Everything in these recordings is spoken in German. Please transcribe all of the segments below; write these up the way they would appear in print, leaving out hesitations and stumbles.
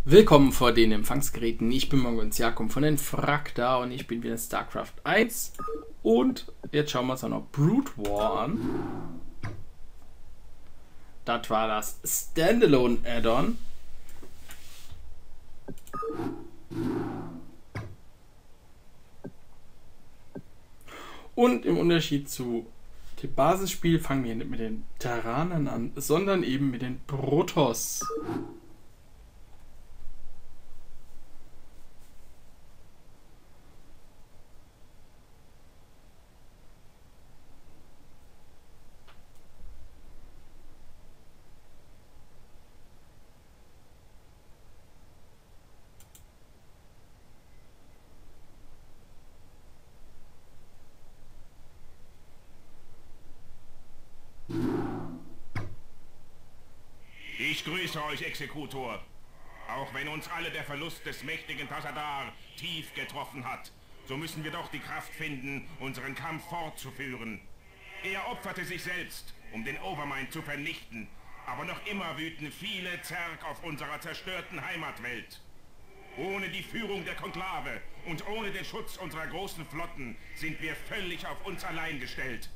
Willkommen vor den Empfangsgeräten. Ich bin Mongon's Jakob von den Frakta und ich bin wieder in StarCraft 1. Und jetzt schauen wir uns auch noch Brood War an. Das war das Standalone Add-on. Und im Unterschied zu dem Basisspiel fangen wir nicht mit den Terranern an, sondern eben mit den Protoss. Ich grüße euch, Exekutor. Auch wenn uns alle der Verlust des mächtigen Tassadar tief getroffen hat, so müssen wir doch die Kraft finden, unseren Kampf fortzuführen. Er opferte sich selbst, um den Overmind zu vernichten, aber noch immer wüten viele Zerg auf unserer zerstörten Heimatwelt. Ohne die Führung der Konklave und ohne den Schutz unserer großen Flotten sind wir völlig auf uns allein gestellt.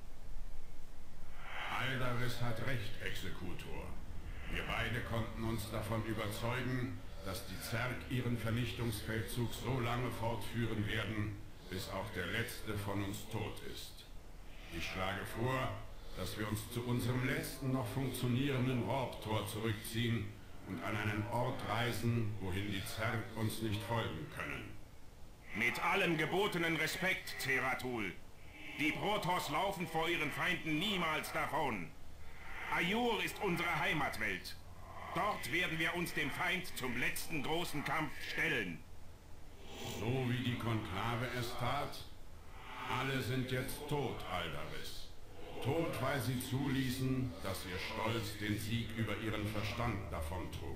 Aldaris hat recht, Exekutor. Wir beide konnten uns davon überzeugen, dass die Zerg ihren Vernichtungsfeldzug so lange fortführen werden, bis auch der letzte von uns tot ist. Ich schlage vor, dass wir uns zu unserem letzten noch funktionierenden Warp-Tor zurückziehen und an einen Ort reisen, wohin die Zerg uns nicht folgen können. Mit allem gebotenen Respekt, Zeratul. Die Protoss laufen vor ihren Feinden niemals davon. Aiur ist unsere Heimatwelt. Dort werden wir uns dem Feind zum letzten großen Kampf stellen. So wie die Konklave es tat? Alle sind jetzt tot, Aldaris. Tot, weil sie zuließen, dass ihr Stolz den Sieg über ihren Verstand davontrug.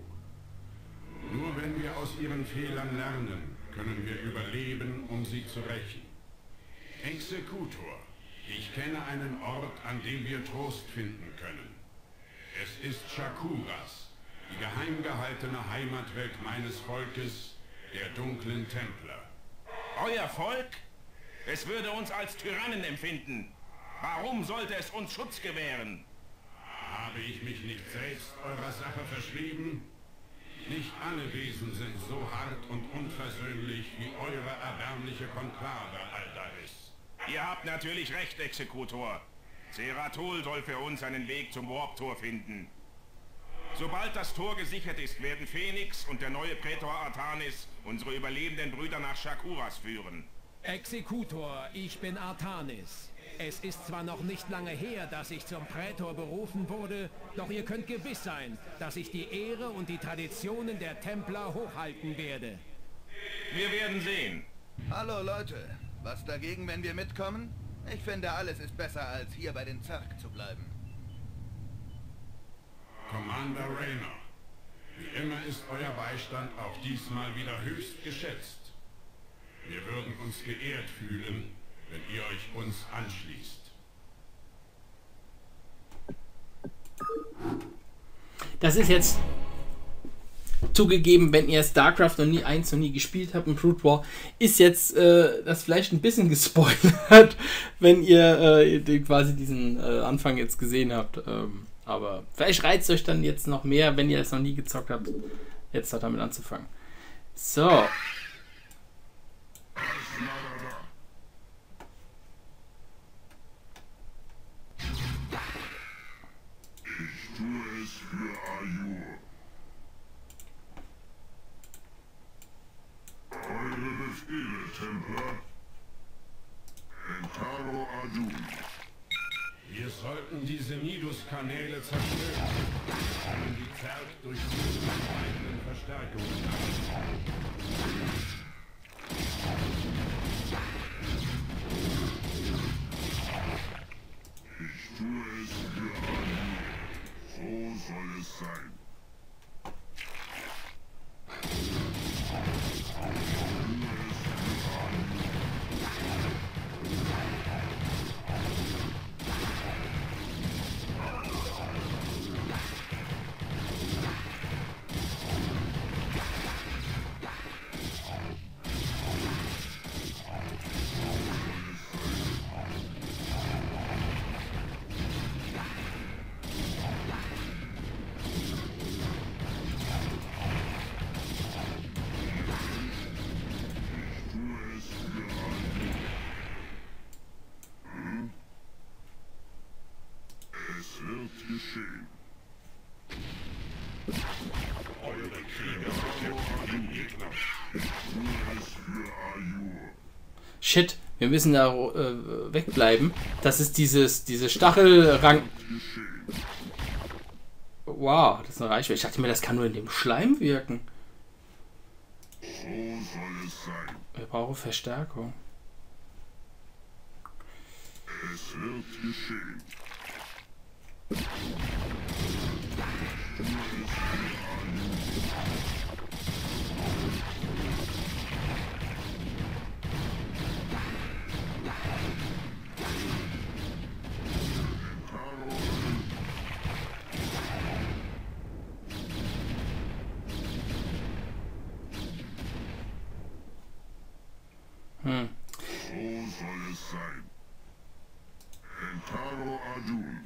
Nur wenn wir aus ihren Fehlern lernen, können wir überleben, um sie zu rächen. Exekutor, ich kenne einen Ort, an dem wir Trost finden können. Es ist Shakuras, die geheim gehaltene Heimatwelt meines Volkes, der dunklen Templer. Euer Volk? Es würde uns als Tyrannen empfinden. Warum sollte es uns Schutz gewähren? Habe ich mich nicht selbst eurer Sache verschrieben? Nicht alle Wesen sind so hart und unversöhnlich wie eure erbärmliche Konklave, Aldaris. Ihr habt natürlich recht, Exekutor. Zeratul soll für uns einen Weg zum Warp-Tor finden. Sobald das Tor gesichert ist, werden Phoenix und der neue Prätor Artanis unsere überlebenden Brüder nach Shakuras führen. Exekutor, ich bin Artanis. Es ist zwar noch nicht lange her, dass ich zum Prätor berufen wurde, doch ihr könnt gewiss sein, dass ich die Ehre und die Traditionen der Templer hochhalten werde. Wir werden sehen. Hallo Leute, was dagegen, wenn wir mitkommen? Ich finde, alles ist besser, als hier bei den Zerg zu bleiben. Commander Raynor, wie immer ist euer Beistand auch diesmal wieder höchst geschätzt. Wir würden uns geehrt fühlen, wenn ihr euch uns anschließt. Das ist jetzt zugegeben, wenn ihr StarCraft noch nie gespielt habt und Brood War, ist jetzt das vielleicht ein bisschen gespoilert, wenn ihr quasi diesen Anfang jetzt gesehen habt. Aber vielleicht reizt euch dann jetzt noch mehr, wenn ihr es noch nie gezockt habt, jetzt damit anzufangen. So. Ich tue es für Aiur. Eure Befehle, Templer. Entaro Adun. Wir sollten diese Nidus-Kanäle zerstören, um die Zerg durch ihre eigenen Verstärkungen Ich tue es für Aiur. So soll es sein. Shit, wir müssen da wegbleiben. Das ist diese Stachelrang... Wow, das ist eine Reichweite. Ich dachte mir, das kann nur in dem Schleim wirken. So soll es sein. Wir brauchen Verstärkung. Es wird geschehen. So soll es sein. Entaro Adun.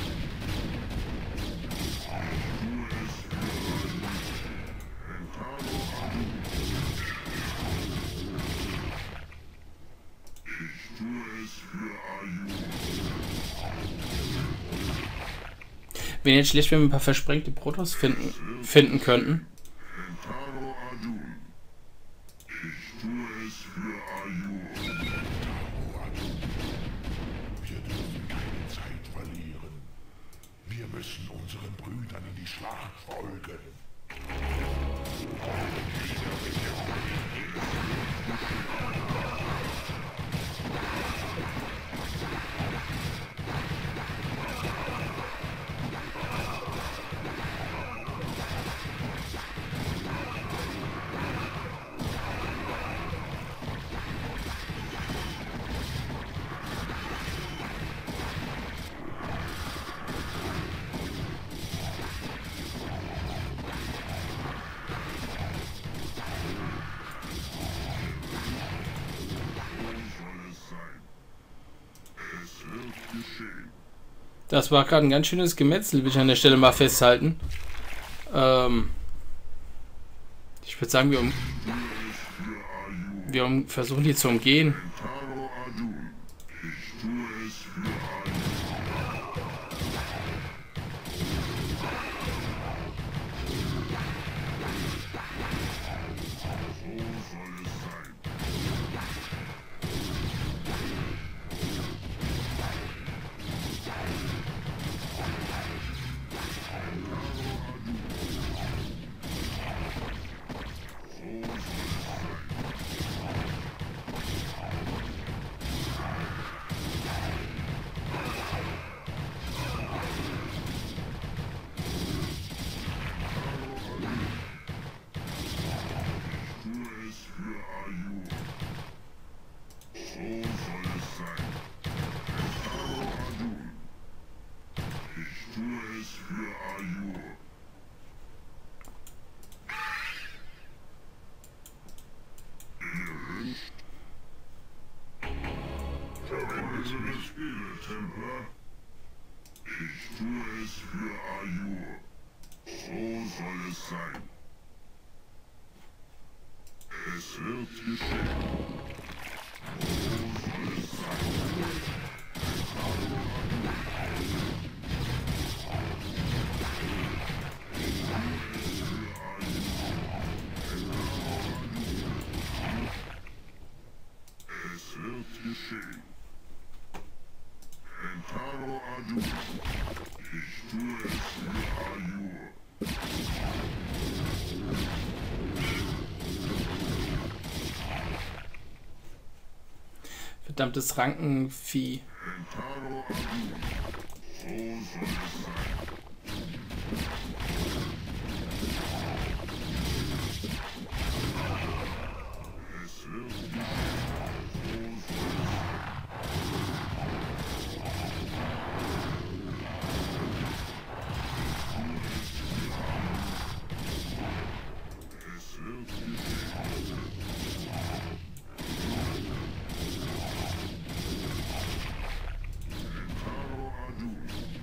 Ich tue es für Ayur. Wäre jetzt schlecht, wenn wir ein paar versprengte Protoss finden könnten. Entaro Adun. Ich tue es für Ayur. Wir dürfen keine Zeit verlieren. Wir müssen unseren Brüdern in die Schlacht folgen. Das war gerade ein ganz schönes Gemetzel, will ich an der Stelle mal festhalten. Ich würde sagen, wir versuchen die zu umgehen. Entaro Adun. Ich tue es für Ayur. So soll es sein. Verwendete das Öl, Templer. Ich tue es für Ayur. So soll es sein. Es wird geschehen. So soll es sein. Es wird geschehen. Entaro Adun. Ich tue es für Ayur. Verdammtes Rankenvieh. Entaro Adun. So soll es sein. Es wird geschehen. So soll es sein. Es wird geschehen. Entaro Adun.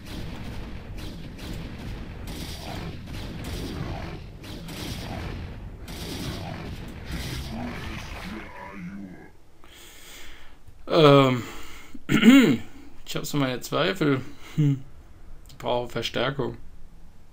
Ich habe so meine Zweifel. Ich brauche Verstärkung.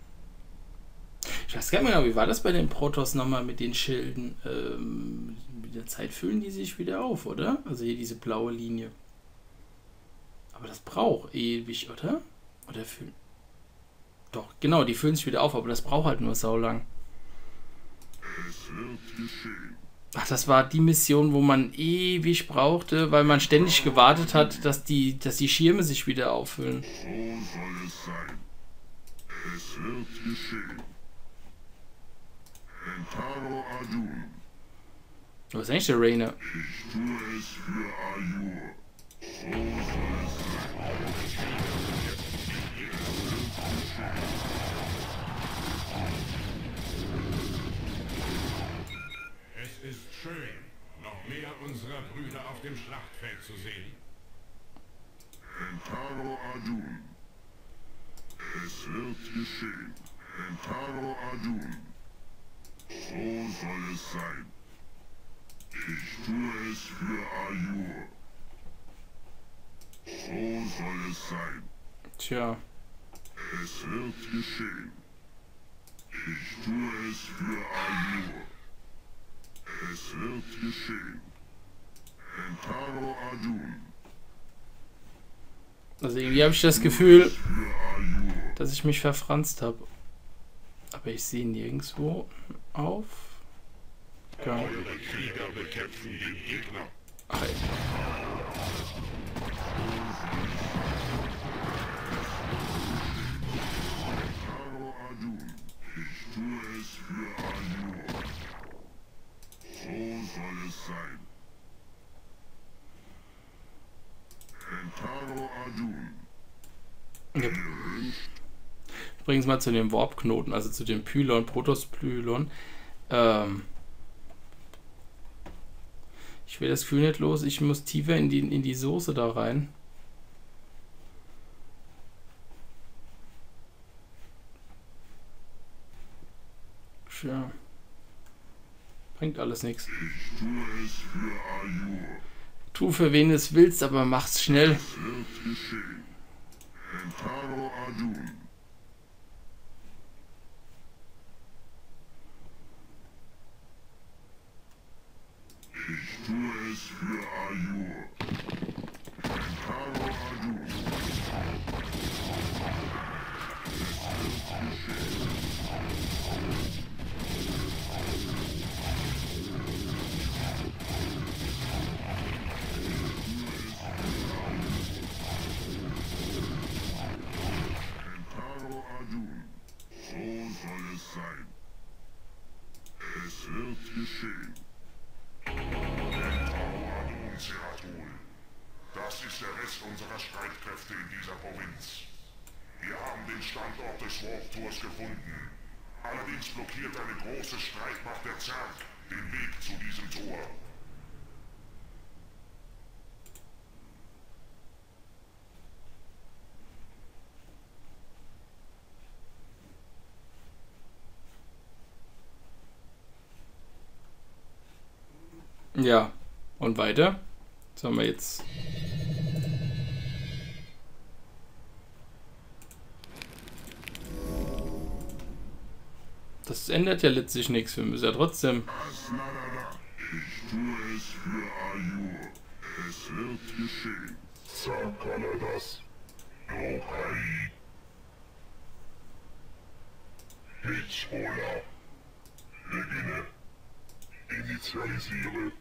Ich weiß gar nicht mehr, wie war das bei den Protoss nochmal mit den Schilden? mit der Zeit füllen die sich wieder auf, oder? Also hier diese blaue Linie. Aber das braucht ewig, oder? Oder füllen... Doch, genau, die füllen sich wieder auf, aber das braucht halt nur saulang. Es wird geschehen. Ach, das war die Mission, wo man ewig brauchte, weil man ständig gewartet hat, dass die Schirme sich wieder auffüllen. So soll es sein. Es wird geschehen. Entaro Adun. Was ist eigentlich der Rainer? Ich tue es für Ayur. So soll es sein. Es ist schön, noch mehr unserer Brüder auf dem Schlachtfeld zu sehen. Entaro Adun. Es wird geschehen. Entaro Adun. So soll es sein. Ich tue es für Ayur. So soll es sein. Tja. Es wird geschehen. Ich tue es für Ayur. Es wird geschehen. Entaro Adun. Also irgendwie habe ich das Gefühl, Für Ayur. dass ich mich verfranst habe. Aber ich sehe nirgendwo auf. Gar nicht. Eure Krieger bekämpfen den Gegner. Ach, ey. Entaro Adun. Ich tue es für Ayur. So soll es sein. Entaro Adun. Ja. Übrigens mal zu dem Warp-Knoten, also zu dem Pylon, Protoss-Pylon. Ich will das Gefühl nicht los, ich muss tiefer in die Soße da rein. Tja. Bringt alles nichts. Ich tue es für Ayur. Tu für wen es willst, aber mach's schnell. Es wird geschehen. Entaro Adun. Ich tue es für Ayur. Entaro Adun. Entaro Adun. So soll es sein. Es wird geschehen. Adun Seratul. Das ist der Rest unserer Streitkräfte in dieser Provinz. Wir haben den Standort des Warp-Tors gefunden. Allerdings blockiert eine große Streitmacht der Zerg den Weg zu diesem Tor. Ja, und weiter? Was haben wir jetzt? Das ändert ja letztlich nichts, wir müssen ja trotzdem... Asnarada. Ich tue es für Ayur. Es wird geschehen. Sankaladas. Yokai. Hitzhola. Beginne. Initialisiere.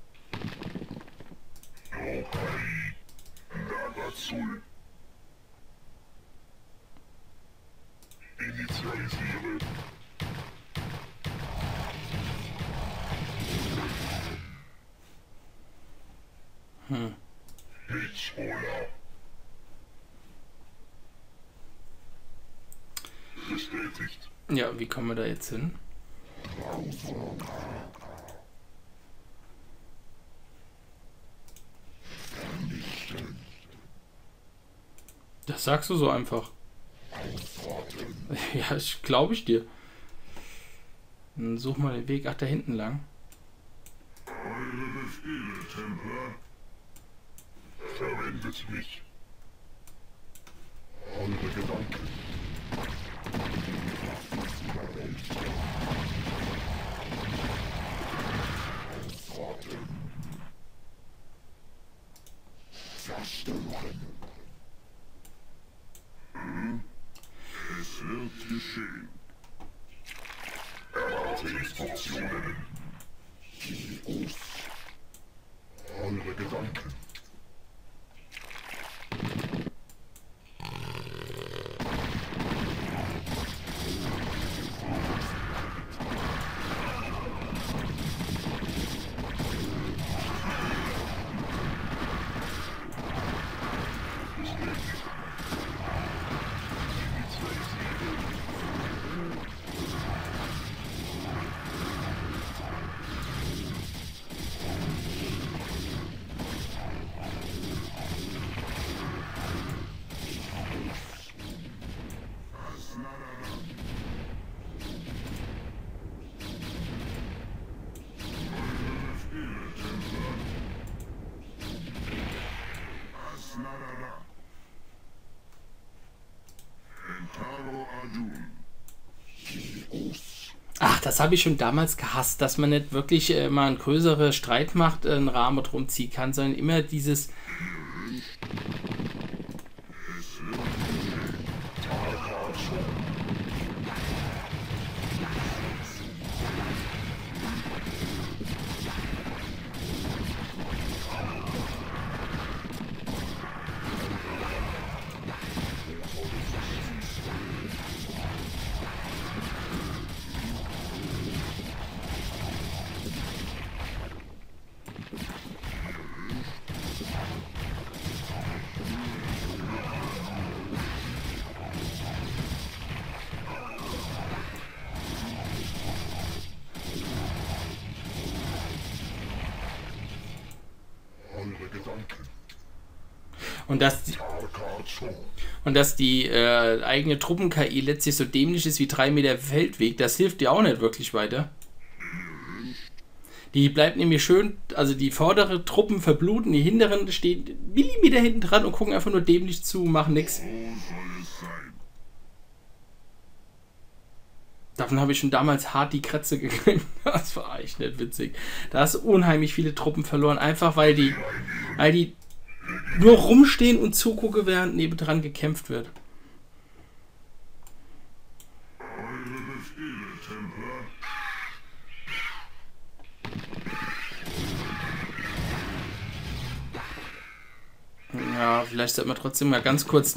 Yokai. Nagazul. Initialisiere. Hitzhola. Bestätigt. Ja, wie kommen wir da jetzt hin? Das sagst du so einfach. Ja, glaube ich dir. Dann such mal den Weg, ach, da hinten lang. Eure Befehle, Templer. Verwendet mich. Eure Gedanken. Eure Gedanken. Ach, das habe ich schon damals gehasst, dass man nicht wirklich mal eine größere Streitmacht einen Rahmen drum ziehen kann, sondern immer dieses... Und dass die eigene Truppen-KI letztlich so dämlich ist wie 3 Meter Feldweg, das hilft dir auch nicht wirklich weiter. Die bleibt nämlich schön, also die vordere Truppen verbluten, die hinteren stehen Millimeter hinten dran und gucken einfach nur dämlich zu, machen nichts. Davon habe ich schon damals hart die Kratze gekriegt. Das war echt nicht witzig. Da hast du unheimlich viele Truppen verloren, einfach weil die nur rumstehen und zugucke, während nebendran gekämpft wird. Ja, vielleicht sollte man trotzdem mal ganz kurz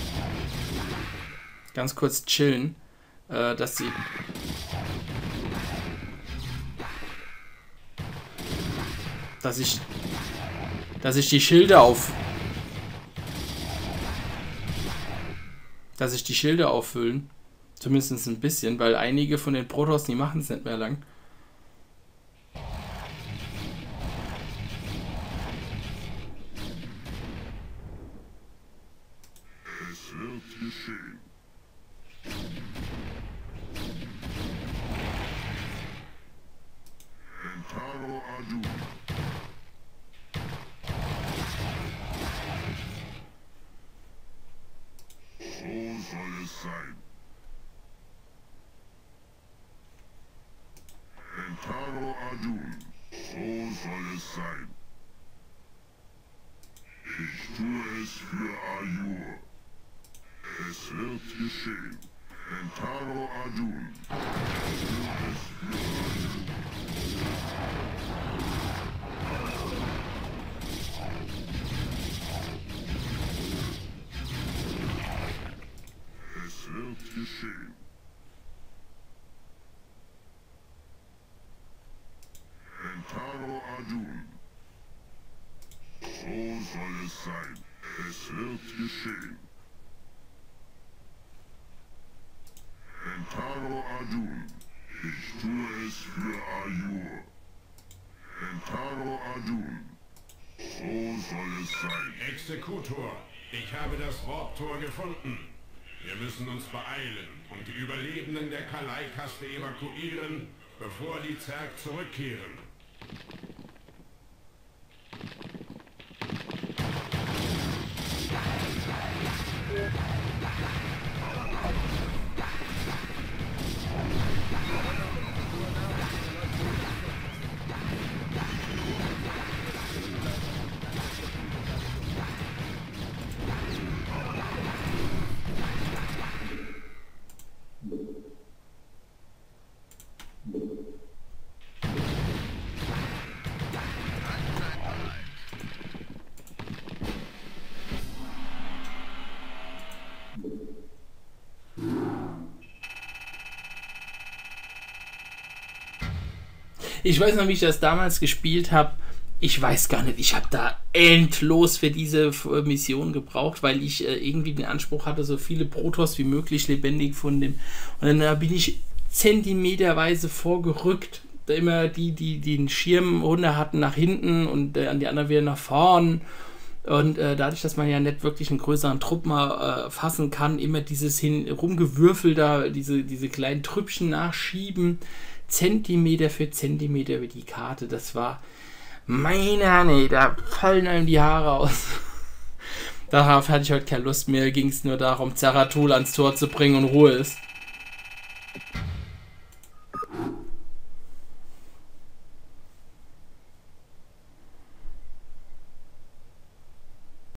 chillen, dass ich die Schilde auffüllen. Zumindest ein bisschen, weil einige von den Protoss, die machen es nicht mehr lang. Es wird geschehen. Entaro Adu. So soll es sein. Entaro Adun, so soll es sein. Ich tue es für Ayur. Es wird geschehen. Entaro Adun. Ich tue es für Ayur. Es wird geschehen. Entaro Adun. So soll es sein. Es wird geschehen. Entaro Adun. Ich tue es für Ayur. Entaro Adun. So soll es sein. Exekutor, ich habe das Warptor gefunden. Wir müssen uns beeilen und die Überlebenden der Kalai-Kaste evakuieren, bevor die Zerg zurückkehren. Ich weiß noch, wie ich das damals gespielt habe. Ich weiß gar nicht, ich habe da endlos für diese Mission gebraucht, weil ich irgendwie den Anspruch hatte, so viele Protoss wie möglich lebendig von dem. Und dann bin ich zentimeterweise vorgerückt, da immer die den Schirm runter hatten nach hinten und an die anderen wieder nach vorn. Und dadurch, dass man ja nicht wirklich einen größeren Trupp mal fassen kann, immer dieses rumgewürfel da, diese kleinen Trüppchen nachschieben, Zentimeter für Zentimeter über die Karte, das war... da fallen einem die Haare aus. Darauf hatte ich heute keine Lust mehr, ging es nur darum, Zeratul ans Tor zu bringen und Ruhe ist.